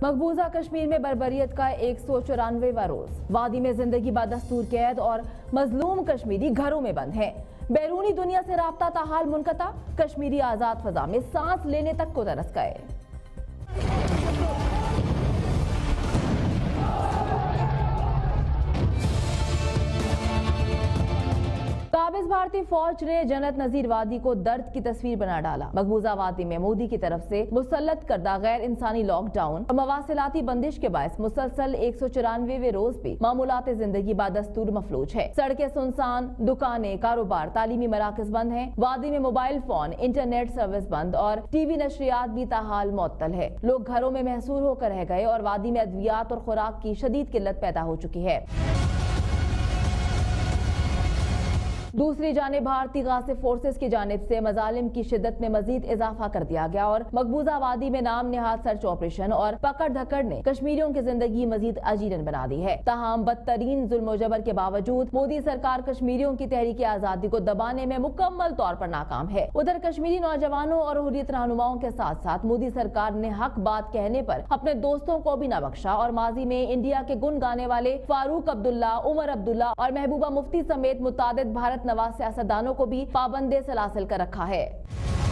مقبوضہ کشمیر میں بربریت کا 194واں روز، وادی میں زندگی بدستور قید اور مظلوم کشمیری گھروں میں بند ہیں۔ بیرونی دنیا سے رابطہ تاحال منقطع، کشمیری آزاد فضا میں سانس لینے تک کو ترس گئے۔ قابض بھارتی فوج نے جنت نظیر وادی کو درد کی تصویر بنا ڈالا۔ مقبوضہ وادی میں مودی کی طرف سے مسلط کردہ غیر انسانی لاک ڈاؤن اور مواصلاتی بندش کے باعث مسلسل 194ویں روز بھی معمولات زندگی بدستور مفلوج ہے۔ سڑکیں سنسان، دکانیں، کاروبار، تعلیمی مراکز بند ہیں۔ وادی میں موبائل فون، انٹرنیٹ سروس بند اور ٹی وی نشریات بھی تاحال معطل ہے۔ لوگ گھروں میں محصور ہو کر رہ گئے اور وادی میں ادویات اور خوراک کی شدید قلت پیدا ہو چکی ہے۔ دوسری جانب بھارتی غاصب فورسز کی جانب سے مظالم کی شدت میں مزید اضافہ کر دیا گیا اور مقبوضہ وادی میں نام نہاد سرچ آپریشن اور پکڑ دھکڑ نے کشمیریوں کی زندگی مزید عجیبن بنا دی ہے۔ تاہم بدترین ظلم و جبر کے باوجود مودی سرکار کشمیریوں کی تحریک آزادی کو دبانے میں مکمل طور پر ناکام ہے۔ ادھر کشمیری نوجوانوں اور حریت رہنماؤں کے ساتھ ساتھ مودی سرکار نے حق بات کہنے پر اپنے دوستوں کو بھی نہ بخشا اور ماضی میں انڈیا کے گن گانے والے فاروق عبداللہ، عمر عبداللہ اور محبوبہ مفتی سمیت متعدد بھارت نواز سیاستدانوں کو بھی پابند سلاسل کر رکھا ہے۔